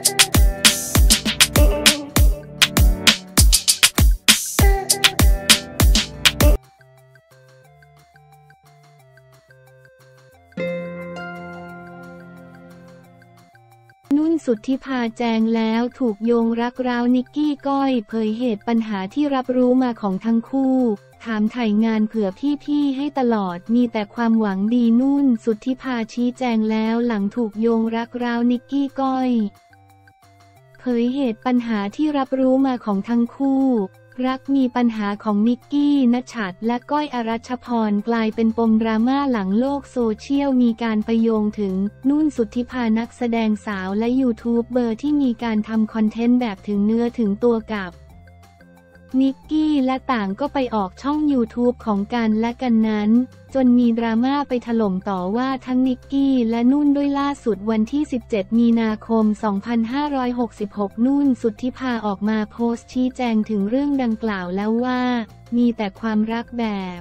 นุ่นสุทธิภาแจงแล้วถูกโยงรักร้าวนิกกี้ก้อยเผยเหตุปัญหาที่รับรู้มาของทั้งคู่ถามไถ่งานเผื่อพี่ๆให้ตลอดมีแต่ความหวังดีนุ่นสุทธิภาชี้แจงแล้วหลังถูกโยงรักร้าวนิกกี้ก้อยเผยเหตุปัญหาที่รับรู้มาของทั้งคู่รักมีปัญหาของนิกกี้ณชัดและก้อยอรัชพรกลายเป็นปมดราม่าหลังโลกโซเชียลมีการไปโยงถึงนุ่นสุทธิภานักแสดงสาวและยูทูบเบอร์ที่มีการทำคอนเทนต์แบบถึงเนื้อถึงตัวกับนิกกี้และต่างก็ไปออกช่อง YouTube ของกันและกันนั้นจนมีดราม่าไปถล่มต่อว่าทั้งนิกกี้และนุ่นด้วยล่าสุดวันที่ 17 มีนาคม 2566 นุ่นสุทธิภาออกมาโพสต์ชี้แจงถึงเรื่องดังกล่าวแล้วว่ามีแต่ความรักแบบ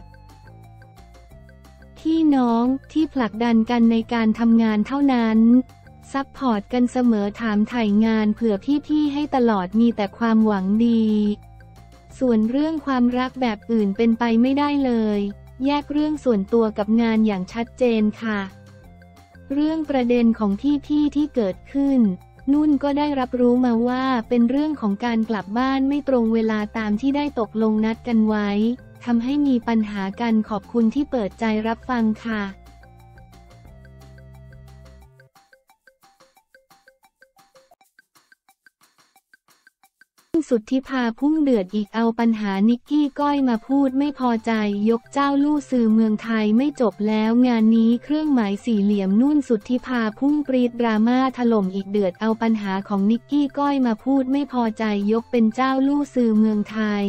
พี่น้องที่ผลักดันกันในการทำงานเท่านั้นซัพพอร์ตกันเสมอถามไถ่งานเผื่อพี่ๆให้ตลอดมีแต่ความหวังดีส่วนเรื่องความรักแบบอื่นเป็นไปไม่ได้เลยแยกเรื่องส่วนตัวกับงานอย่างชัดเจนค่ะเรื่องประเด็นของพี่ๆที่เกิดขึ้นนุ่นก็ได้รับรู้มาว่าเป็นเรื่องของการกลับบ้านไม่ตรงเวลาตามที่ได้ตกลงนัดกันไว้ทำให้มีปัญหากันขอบคุณที่เปิดใจรับฟังค่ะสุทธิภาพุ่งเดือดอีกเอาปัญหานิกกี้ก้อยมาพูดไม่พอใจยกเจ้าลู่สื่อเมืองไทยไม่จบแล้วงานนี้เครื่องหมายสี่เหลี่ยมนุ่นสุทธิภาพุ่งปรีดดราม่าถล่มอีกเดือดเอาปัญหาของนิกกี้ก้อยมาพูดไม่พอใจยกเป็นเจ้าลู่สื่อเมืองไทย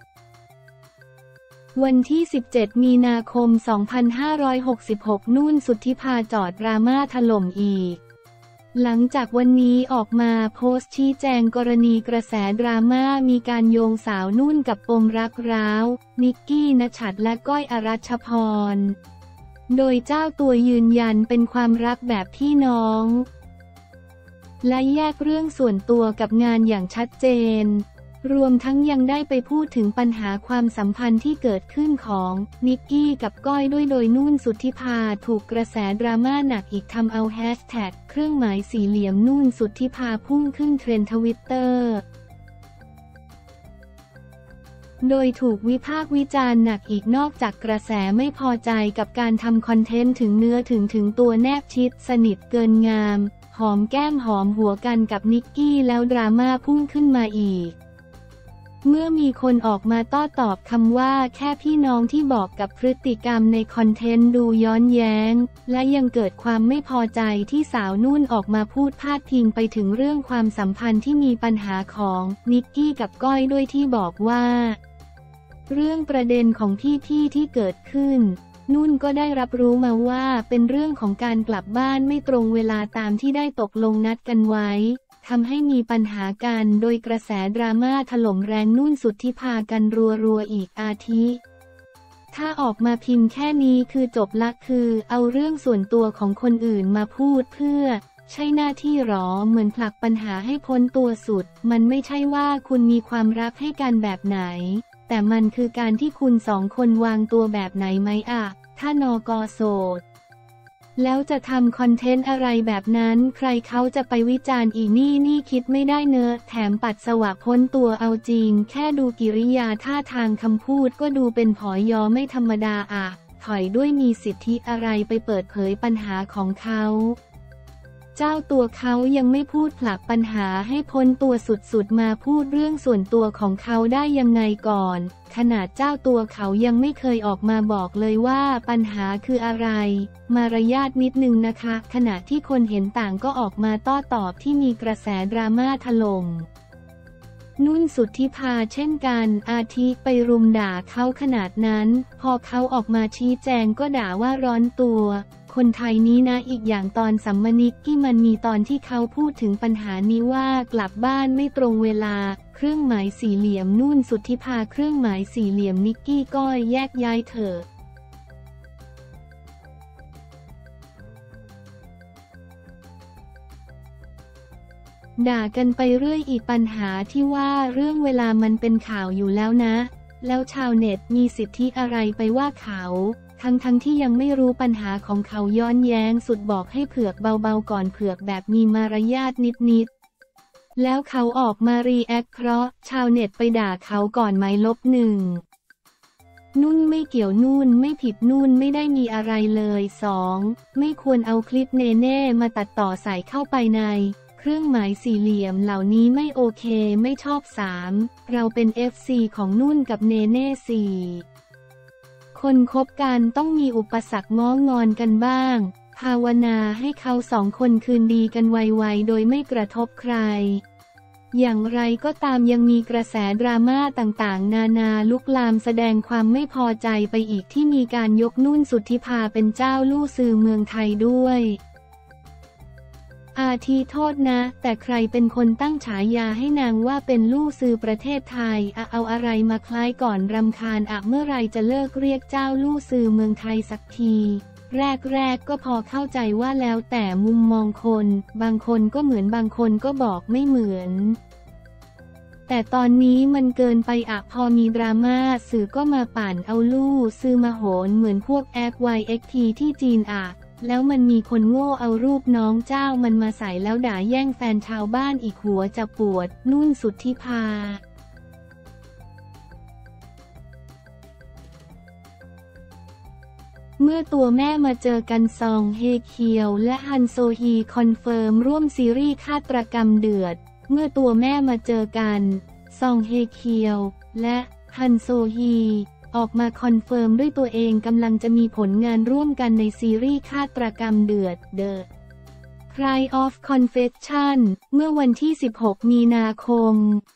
วันที่ 17 มีนาคม 2566 นุ่นสุทธิภาจอดดราม่าถล่มอีกหลังจากวันนี้ออกมาโพสต์ชี้แจงกรณีกระแสดราม่ามีการโยงสาวนุ่นกับปมรักร้าวนิกกี้ณชัดและก้อยอรัชพรโดยเจ้าตัวยืนยันเป็นความรักแบบพี่น้องและแยกเรื่องส่วนตัวกับงานอย่างชัดเจนรวมทั้งยังได้ไปพูดถึงปัญหาความสัมพันธ์ที่เกิดขึ้นของนิกกี้กับก้อยด้วยโดยนุ่นสุทธิภาถูกกระแสดราม่าหนักอีกทำเอาแฮชแท็กเครื่องหมายสี่เหลี่ยมนุ่นสุทธิภาพุ่งขึ้นเทรนด์ทวิตเตอร์โดยถูกวิพากษ์วิจารณ์หนักอีกนอกจากกระแสไม่พอใจกับการทำคอนเทนต์ถึงเนื้อถึงตัวแนบชิดสนิทเกินงามหอมแก้มหอมหัวกันกับนิกกี้แล้วดราม่าพุ่งขึ้นมาอีกเมื่อมีคนออกมาโต้ตอบคำว่าแค่พี่น้องที่บอกกับพฤติกรรมในคอนเทนต์ดูย้อนแย้งและยังเกิดความไม่พอใจที่สาวนุ่นออกมาพูดพาดพิงไปถึงเรื่องความสัมพันธ์ที่มีปัญหาของนิกกี้กับก้อยด้วยที่บอกว่าเรื่องประเด็นของพี่ที่เกิดขึ้นนุ่นก็ได้รับรู้มาว่าเป็นเรื่องของการกลับบ้านไม่ตรงเวลาตามที่ได้ตกลงนัดกันไว้ทำให้มีปัญหากันโดยกระแสดราม่าถล่มแรงนุ่นสุทธิภากันรัวอีกอาทิถ้าออกมาพิมพ์แค่นี้คือจบละคือเอาเรื่องส่วนตัวของคนอื่นมาพูดเพื่อใช่หน้าที่หรอเหมือนผลักปัญหาให้พ้นตัวสุดมันไม่ใช่ว่าคุณมีความรักให้กันแบบไหนแต่มันคือการที่คุณสองคนวางตัวแบบไหนไหมอะถ้านก.โสดแล้วจะทำคอนเทนต์อะไรแบบนั้นใครเขาจะไปวิจารณ์อีนี่คิดไม่ได้เนอะแถมปัสสาวะพ้นตัวเอาจริงแค่ดูกิริยาท่าทางคำพูดก็ดูเป็นผอยอไม่ธรรมดาอะถอยด้วยมีสิทธิอะไรไปเปิดเผยปัญหาของเขาเจ้าตัวเขายังไม่พูดผลักปัญหาให้พ้นตัวสุดๆมาพูดเรื่องส่วนตัวของเขาได้ยังไงก่อนขนาดเจ้าตัวเขายังไม่เคยออกมาบอกเลยว่าปัญหาคืออะไรมารยาทนิดนึงนะคะขณะที่คนเห็นต่างก็ออกมาโต้ตอบที่มีกระแสดราม่าถล่มนุ่นสุทธิภาเช่นกันอาทิไปรุมด่าเขาขนาดนั้นพอเขาออกมาชี้แจงก็ด่าว่าร้อนตัวคนไทยนี้นะอีกอย่างตอนสัมมนิกกี้มันมีตอนที่เขาพูดถึงปัญหานี้ว่ากลับบ้านไม่ตรงเวลาเครื่องหมายสี่เหลี่ยมนุ่นสุทธิภาเครื่องหมายสี่เหลี่ยมนิกกี้ก้อยแยกย้ายเถอะด่ากันไปเรื่อยอีกปัญหาที่ว่าเรื่องเวลามันเป็นข่าวอยู่แล้วนะแล้วชาวเน็ตมีสิทธิอะไรไปว่าเขาทั้งที่ยังไม่รู้ปัญหาของเขาย้อนแย้งสุดบอกให้เผือกเบาๆก่อนเผือกแบบมีมารยาทนิดๆแล้วเขาออกมารีแอคเพราะชาวเน็ตไปด่าเขาก่อนไหม-1นุ่นไม่เกี่ยวนู่นไม่ผิดนู่นไม่ได้มีอะไรเลย2ไม่ควรเอาคลิปเนเน่มาตัดต่อใส่เข้าไปในเครื่องหมายสี่เหลี่ยมเหล่านี้ไม่โอเคไม่ชอบ3เราเป็น FC ของนุ่นกับเนเน่4คนคบกันต้องมีอุปสรรคง้องอนกันบ้างภาวนาให้เขา2คนคืนดีกันไวๆโดยไม่กระทบใครอย่างไรก็ตามยังมีกระแสดราม่าต่างๆนานาลุกลามแสดงความไม่พอใจไปอีกที่มีการยกนุ่นสุทธิภาเป็นเจ้าลู่ซื้อเมืองไทยด้วยอาทิโทษนะแต่ใครเป็นคนตั้งฉายาให้นางว่าเป็นลู่ซื้อประเทศไทยเอาอะไรมาคล้ายก่อนรำคาญเมื่อไรจะเลิกเรียกเจ้าลู่ซื้อเมืองไทยสักทีแรกก็พอเข้าใจว่าแล้วแต่มุมมองคนบางคนก็เหมือนบางคนก็บอกไม่เหมือนแต่ตอนนี้มันเกินไปพอมีดราม่าสื่อก็มาปั่นเอาลู่ซื้อมาโหนเหมือนพวกแอป YXT ที่จีนแล้วมันมีคนโง่เอารูปน้องเจ้ามันมาใส่แล้วด่าแย่งแฟนชาวบ้านอีกหัวจะปวดนุ่นสุทธิภาเมื่อตัวแม่มาเจอกันซองเฮเคียวและฮันโซฮีคอนเฟิร์มร่วมซีรีส์ฆาตกรรมเดือดเมื่อตัวแม่มาเจอกันซองเฮเคียวและฮันโซฮีออกมาคอนเฟิร์มด้วยตัวเองกำลังจะมีผลงานร่วมกันในซีรีส์ฆาตกรรมเดือด The Cry of Confession เมื่อวันที่16มีนาคม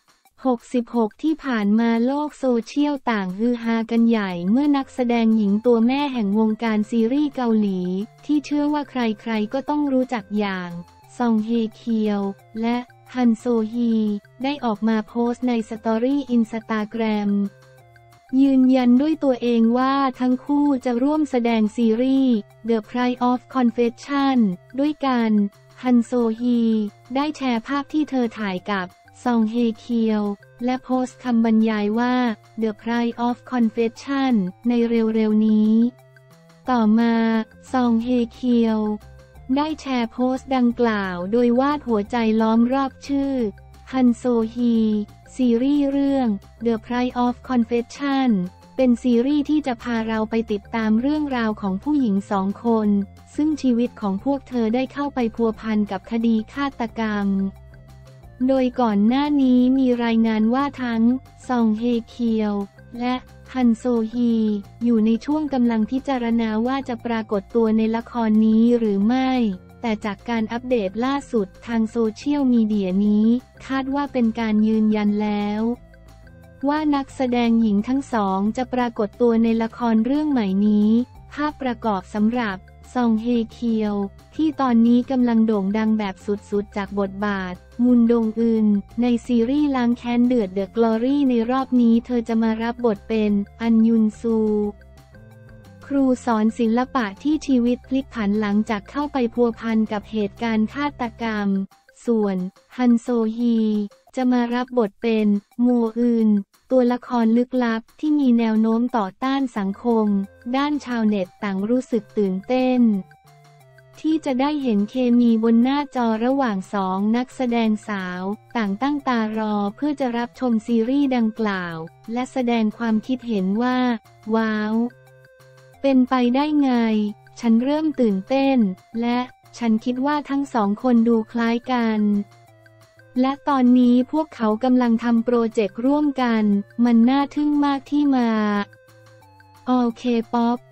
66ที่ผ่านมาโลกโซเชียลต่างฮือฮากันใหญ่เมื่อนักแสดงหญิงตัวแม่แห่งวงการซีรีส์เกาหลีที่เชื่อว่าใครๆก็ต้องรู้จักอย่างซองเฮเคียวและฮันโซฮีได้ออกมาโพสต์ในสตอรี่อินสตาแกรมยืนยันด้วยตัวเองว่าทั้งคู่จะร่วมแสดงซีรีส์ The Cry of Confession ด้วยกันฮันโซฮีได้แชร์ภาพที่เธอถ่ายกับซองเฮเคียวและโพสต์คำบรรยายว่า The Cry of Confession ในเร็วๆนี้ต่อมาซองเฮเคียวได้แชร์โพสต์ดังกล่าวโดยวาดหัวใจล้อมรอบชื่อฮันโซฮีซีรีส์เรื่อง The Cry of Confession เป็นซีรีส์ที่จะพาเราไปติดตามเรื่องราวของผู้หญิง2 คนซึ่งชีวิตของพวกเธอได้เข้าไปพัวพันกับคดีฆาตกรรมโดยก่อนหน้านี้มีรายงานว่าทั้งซองเฮเคียวและฮันโซฮีอยู่ในช่วงกำลังพิจารณาว่าจะปรากฏตัวในละครนี้หรือไม่แต่จากการอัปเดตล่าสุดทางโซเชียลมีเดียนี้คาดว่าเป็นการยืนยันแล้วว่านักแสดงหญิงทั้งสองจะปรากฏตัวในละครเรื่องใหม่นี้ภาพประกอบสำหรับซองเฮเคียวที่ตอนนี้กำลังโด่งดังแบบสุดๆจากบทบาทมุนดงอึนในซีรีส์ล้างแค้นเดือด The Glory ในรอบนี้เธอจะมารับบทเป็นอันยุนซูครูสอนศิลปะที่ชีวิตพลิกผันหลังจากเข้าไปพัวพันกับเหตุการณ์ฆาตกรรมส่วนฮันโซฮีจะมารับบทเป็นโมอึนตัวละครลึกลับที่มีแนวโน้มต่อต้านสังคมด้านชาวเน็ตต่างรู้สึกตื่นเต้นที่จะได้เห็นเคมีบนหน้าจอระหว่าง2 นักแสดงสาวต่างตั้งตารอเพื่อจะรับชมซีรีส์ดังกล่าวและแสดงความคิดเห็นว่าว้าวเป็นไปได้ไงฉันเริ่มตื่นเต้นและฉันคิดว่าทั้ง2 คนดูคล้ายกันและตอนนี้พวกเขากำลังทำโปรเจกต์ร่วมกันมันน่าทึ่งมากที่มาAll K-pop